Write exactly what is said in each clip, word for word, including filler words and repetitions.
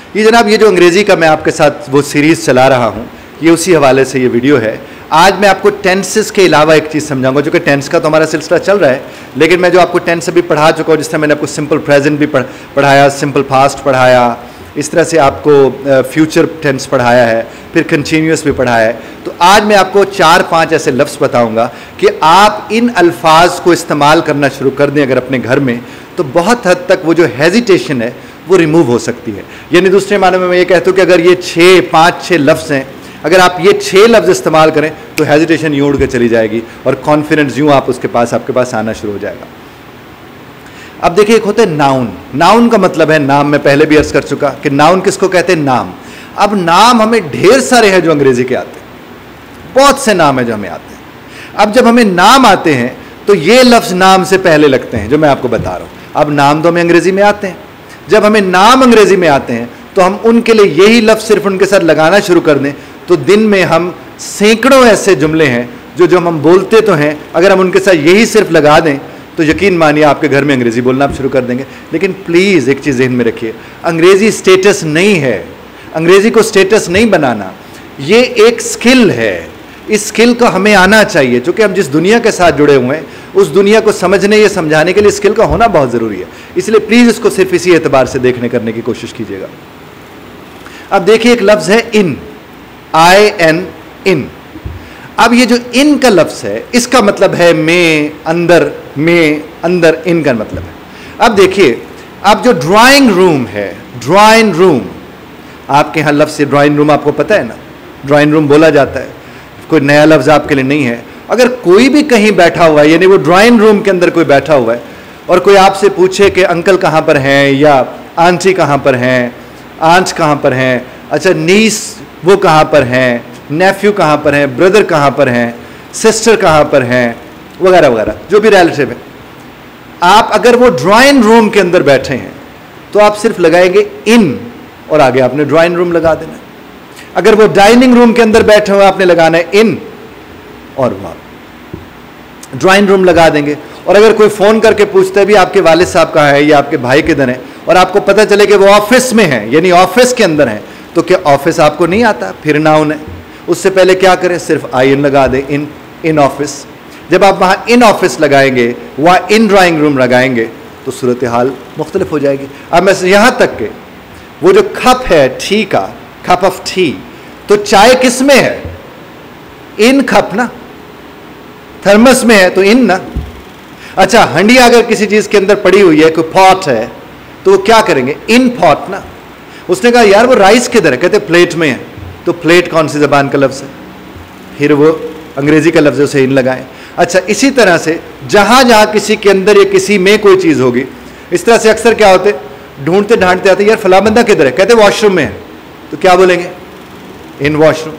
ये जनाब, ये जो अंग्रेज़ी का मैं आपके साथ वो सीरीज़ चला रहा हूँ, ये उसी हवाले से ये वीडियो है। आज मैं आपको टेंसेस के अलावा एक चीज़ समझाऊंगा, जो कि टेंस का तो हमारा सिलसिला चल रहा है, लेकिन मैं जो आपको टेंस अभी पढ़ा चुका हूँ, जिस तरह मैंने आपको सिंपल प्रेजेंट भी पढ़, पढ़ाया, सिंपल पास्ट पढ़ाया, इस तरह से आपको फ्यूचर टेंस पढ़ाया है, फिर कंटिन्यूस भी पढ़ाया है। तो आज मैं आपको चार पांच ऐसे लफ्ज़ बताऊंगा कि आप इन अल्फाज को इस्तेमाल करना शुरू कर दें अगर अपने घर में, तो बहुत हद तक वो जो हेजिटेशन है वो रिमूव हो सकती है। यानी दूसरे मानों में मैं ये कहता हूँ कि अगर ये छः पाँच छः लफ्ज़ हैं, अगर आप ये छः लफ्ज़ इस्तेमाल करें तो हेजिटेशन यूं उड़ के चली जाएगी और कॉन्फिडेंस यूं आप उसके पास आपके पास आना शुरू हो जाएगा। अब देखिए, एक होता है नाउन। नाउन का मतलब है नाम। मैं पहले भी अर्ज कर चुका कि नाउन किसको कहते हैं? नाम। अब नाम हमें ढेर सारे हैं जो अंग्रेजी के आते हैं, बहुत से नाम है जो हमें आते हैं। अब जब हमें नाम आते हैं तो ये लफ्ज़ नाम से पहले लगते हैं जो मैं आपको बता रहा हूँ। अब नाम तो हमें अंग्रेजी में आते हैं, जब हमें नाम अंग्रेजी में आते हैं तो हम उनके लिए यही लफ्ज़ सिर्फ उनके साथ लगाना शुरू कर दें तो दिन में हम सैकड़ों ऐसे जुमले हैं जो जो हम बोलते तो हैं, अगर हम उनके साथ यही सिर्फ लगा दें तो यकीन मानिए आपके घर में अंग्रेज़ी बोलना आप शुरू कर देंगे। लेकिन प्लीज़ एक चीज़ ज़हन में रखिए, अंग्रेज़ी स्टेटस नहीं है, अंग्रेज़ी को स्टेटस नहीं बनाना, ये एक स्किल है। इस स्किल को हमें आना चाहिए, क्योंकि हम जिस दुनिया के साथ जुड़े हुए हैं उस दुनिया को समझने या समझाने के लिए स्किल का होना बहुत ज़रूरी है। इसलिए प्लीज़ इसको सिर्फ इसी एतबार से देखने करने की कोशिश कीजिएगा। अब देखिए, एक लफ्ज़ है इन, आई एन, इन। अब ये जो इन का लफ्ज़ है इसका मतलब है में, अंदर, में, अंदर, इन का मतलब है। अब देखिए, अब जो ड्राइंग रूम है, ड्राइंग रूम, आपके यहाँ लफ्ज़ से ड्राइंग रूम आपको पता है ना, ड्राइंग रूम बोला जाता है, कोई नया लफ्ज़ आपके लिए नहीं है। अगर कोई भी कहीं बैठा हुआ है, यानी वो ड्राइंग रूम के अंदर कोई बैठा हुआ है और कोई आपसे पूछे कि अंकल कहाँ पर हैं, या आंटी कहाँ पर हैं, आंट कहाँ पर हैं, अच्छा नीस वो कहाँ पर हैं, नेफ्यू कहाँ पर हैं, ब्रदर कहाँ पर हैं, सिस्टर कहाँ पर हैं, वगैरह वगैरह, जो भी रिलेटिव है, आप अगर वो ड्राइंग रूम के अंदर बैठे हैं तो आप सिर्फ लगाएंगे इन और आगे आपने ड्राइंग रूम लगा देना है। अगर वो डाइनिंग रूम के अंदर बैठे हुए आपने लगाना है इन और वहाँ ड्राइंग रूम लगा देंगे। और अगर कोई फ़ोन करके पूछता है भी आपके वालिद साहब कहाँ है या आपके भाई किधर हैं, और आपको पता चले कि वो ऑफिस में है, यानी ऑफिस के अंदर हैं, तो क्या ऑफिस आपको नहीं आता? फिर नाउन है। उससे पहले क्या करें? सिर्फ आई इन लगा दें, इन, इन ऑफिस। जब आप वहाँ इन ऑफिस लगाएंगे, वहाँ इन ड्राइंग रूम लगाएंगे तो सूरत हाल मुख्तलिफ हो जाएगी। अब मैं यहाँ तक के वो जो कप है टी का, कप ऑफ टी, तो चाय किस में है? इन कप ना, थर्मस में है तो इन ना। अच्छा, हंडिया अगर किसी चीज़ के अंदर पड़ी हुई है, कोई पॉट है, तो वो क्या करेंगे? इन पॉट ना। उसने कहा यार वो राइस किधर है? कहते प्लेट में है। तो प्लेट कौन सी ज़बान का लफ्ज़ है? फिर वो अंग्रेज़ी का लफ्ज़ है, उसे इन लगाएं। अच्छा, इसी तरह से जहाँ जहाँ किसी के अंदर या किसी में कोई चीज़ होगी, इस तरह से अक्सर क्या होते, ढूंढते ढांढते आते, यार फला बंदा किधर है? कहते वॉशरूम में है। तो क्या बोलेंगे? In washroom.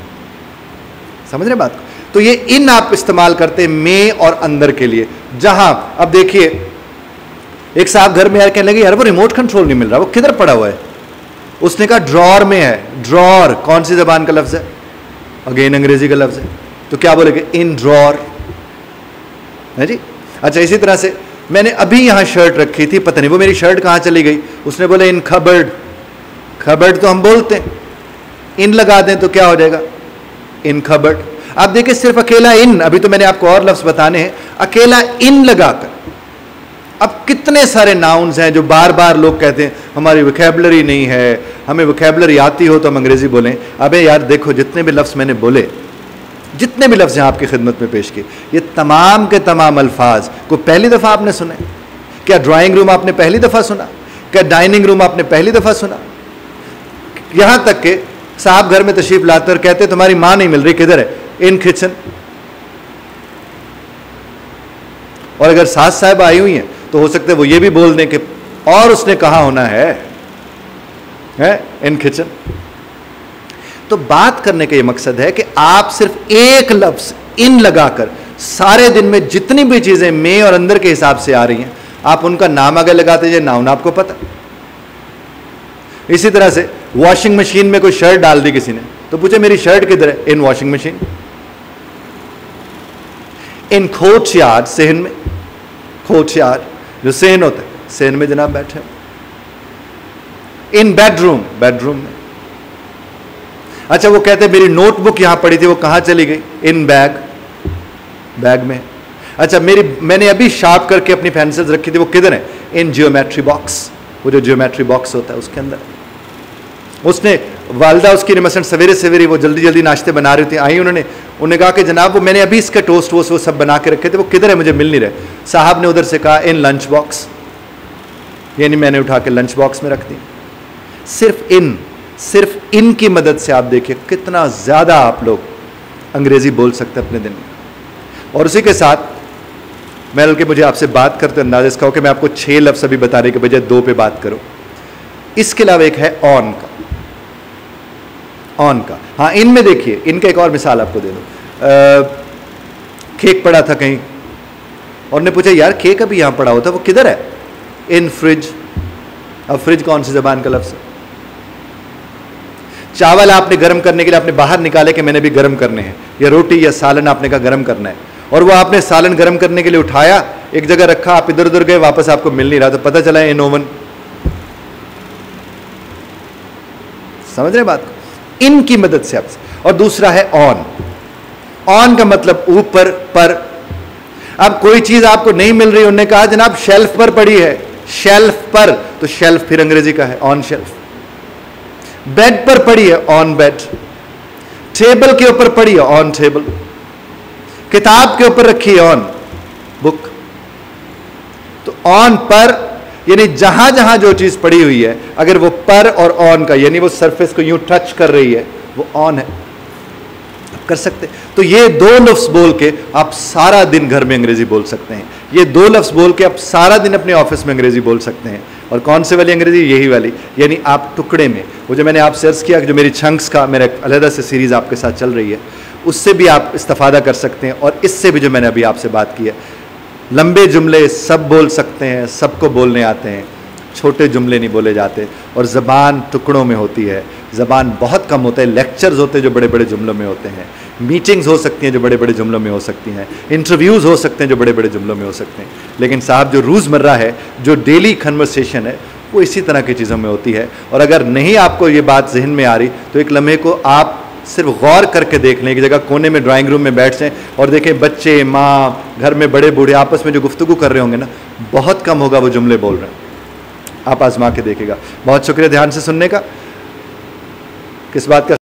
समझ रहे बात को? तो ये इन आप इस्तेमाल करते हैं में और अंदर के लिए। जहां अब देखिए, एक साहब घर में यार कहने लगे यार वो रिमोट कंट्रोल नहीं मिल रहा, वो किधर पड़ा हुआ है? उसने कहा ड्रॉर में है। ड्रॉर कौन सी जबान का लफ्ज़ है? अगेन अंग्रेजी का लफ्ज़ है। तो क्या बोलेंगे? इन ड्रॉर है जी। अच्छा, इसी तरह से मैंने अभी यहां शर्ट रखी थी, पता नहीं वो मेरी शर्ट कहां चली गई। उसने बोले इन खबर्ड। खबर्ड तो हम बोलते हैं, इन लगा दें तो क्या हो जाएगा? इन खबर्ड। आप देखिए, सिर्फ अकेला इन, अभी तो मैंने आपको और लफ्ज़ बताने हैं, अकेला इन लगाकर अब कितने सारे नाउन्स हैं जो बार बार लोग कहते हैं हमारी वोकैबुलरी नहीं है, हमें वोकैबुलरी आती हो तो हम अंग्रेज़ी बोलें। अबे यार देखो, जितने भी लफ्ज़ मैंने बोले, जितने भी लफ्ज़ हैं आपकी खिदमत में पेश किए, ये तमाम के तमाम अल्फाज को पहली दफ़ा आपने सुने? क्या ड्राइंग रूम आपने पहली दफ़ा सुना? क्या डाइनिंग रूम आपने पहली दफ़ा सुना? यहाँ तक कि साहब घर में तशरीफ लाते और कहते तुम्हारी माँ नहीं मिल रही, किधर है? In kitchen. और अगर सास साहब आई हुई हैं तो हो सकता है वो ये भी बोल दें कि और उसने कहा होना है, है इन किचन। तो बात करने का ये मकसद है कि आप सिर्फ एक लफ्ज़ इन लगाकर सारे दिन में जितनी भी चीज़ें में और अंदर के हिसाब से आ रही हैं, आप उनका नाम आगे लगाते जाए, नाउन आपको पता। इसी तरह से वॉशिंग मशीन में कोई शर्ट डाल दी किसी ने, तो पूछे मेरी शर्ट किधर है? In washing machine. In courtyard, सेहन में, कोर्ट यार्ड जो सेहन होता है, सेहन में जनाब बैठे। इन बेडरूम, बेडरूम में। अच्छा, वो कहते मेरी नोटबुक यहां पड़ी थी, वो कहां चली गई? इन बैग, बैग में। अच्छा, मेरी मैंने अभी शार्प करके अपनी पेंसिल्स रखी थी, वो किधर है? इन जियोमेट्री बॉक्स, वो जो जियोमेट्री बॉक्स होता है उसके अंदर। उसने वालदा उसकी मसलन सवेरे सवेरे वो जल्दी जल्दी नाश्ते बना रही थी, आई उन्होंने उन्होंने कहा कि जनाब वो मैंने अभी इसका टोस्ट वोस्ट वो सब बना के रखे थे, वो किधर है? मुझे मिल नहीं रहे। साहब ने उधर से कहा इन लंच बॉक्स, यानी मैंने उठा के लंच बॉक्स में रख दी। सिर्फ इन सिर्फ इन की मदद से आप देखिए कितना ज़्यादा आप लोग अंग्रेज़ी बोल सकते हैं अपने दिन में। और उसी के साथ मैं बल्कि मुझे आपसे बात करते अंदाज़ इसका हो कि मैं आपको छः लफ्ज़ अभी बताने के बजाय दो पे बात करूं। इसके अलावा एक है ऑन का, ऑन का। हाँ, इनमें देखिए, इनका एक और मिसाल आपको दे दूं। केक पड़ा था कहीं और ने पूछा यार केक अभी यहाँ पड़ा होता, वो किधर है? इन फ्रिज। अब फ्रिज कौन सी जबान का लफ्ज़ है? चावल आपने गर्म करने के लिए आपने बाहर निकाले कि मैंने भी गर्म करने हैं, या रोटी या सालन आपने कहा गर्म करना है, और वो आपने सालन गर्म करने के लिए उठाया, एक जगह रखा, आप इधर उधर गए, वापस आपको मिल नहीं रहा, तो पता चला इन ओवन। समझ रहे बात को? इन की मदद से आप। और दूसरा है ऑन। ऑन का मतलब ऊपर, पर। अब कोई चीज आपको नहीं मिल रही, उन्होंने कहा जनाब शेल्फ पर पड़ी है, शेल्फ पर, तो शेल्फ फिर अंग्रेजी का है ऑन शेल्फ। बेड पर पड़ी है, ऑन बेड। टेबल के ऊपर पड़ी है, ऑन टेबल। किताब के ऊपर रखी है, ऑन बुक। तो ऑन पर यानी जहां जहां जो चीज पड़ी हुई है, अगर वो पर और ऑन का यानी वो सरफेस को यूं टच कर रही है, वो ऑन है, आप कर सकते। तो ये दो लफ्ज बोल के आप सारा दिन घर में अंग्रेजी बोल सकते हैं। ये दो लफ्ज बोल के आप सारा दिन अपने ऑफिस में अंग्रेजी बोल सकते हैं। और कौन से वाली अंग्रेजी? यही वाली, यानी आप टुकड़े में, वो जो मैंने आप सर्च किया, जो मेरी चंक्स का मेरा अलहदा से सीरीज आपके साथ चल रही है, उससे भी आप इस्तेफादा कर सकते हैं। और इससे भी जो मैंने अभी आपसे बात की है, लंबे जुमले सब बोल सकते हैं, सबको बोलने आते हैं, छोटे जुमले नहीं बोले जाते। और ज़बान टुकड़ों में होती है, ज़बान बहुत कम होता है। लेक्चर्स होते हैं जो बड़े बड़े जुमलों में होते हैं, मीटिंग्स हो सकती हैं जो बड़े बड़े जुमलों में हो सकती हैं, इंटरव्यूज़ हो सकते हैं जो बड़े बड़े जुमलों में हो सकते हैं। लेकिन साहब जो रोज़मर्रा है, जो डेली कन्वर्सेशन है, वो इसी तरह की चीज़ों में होती है। और अगर नहीं आपको ये बात जहन में आ रही, तो एक लम्हे को आप सिर्फ गौर करके देख लें, एक जगह कोने में ड्राइंग रूम में बैठ जाएं और देखें बच्चे, माँ, घर में बड़े बूढ़े आपस में जो गुफ्तगू कर रहे होंगे ना, बहुत कम होगा वो जुमले बोल रहे हैं। आप आजमा के देखेगा। बहुत शुक्रिया ध्यान से सुनने का। किस बात का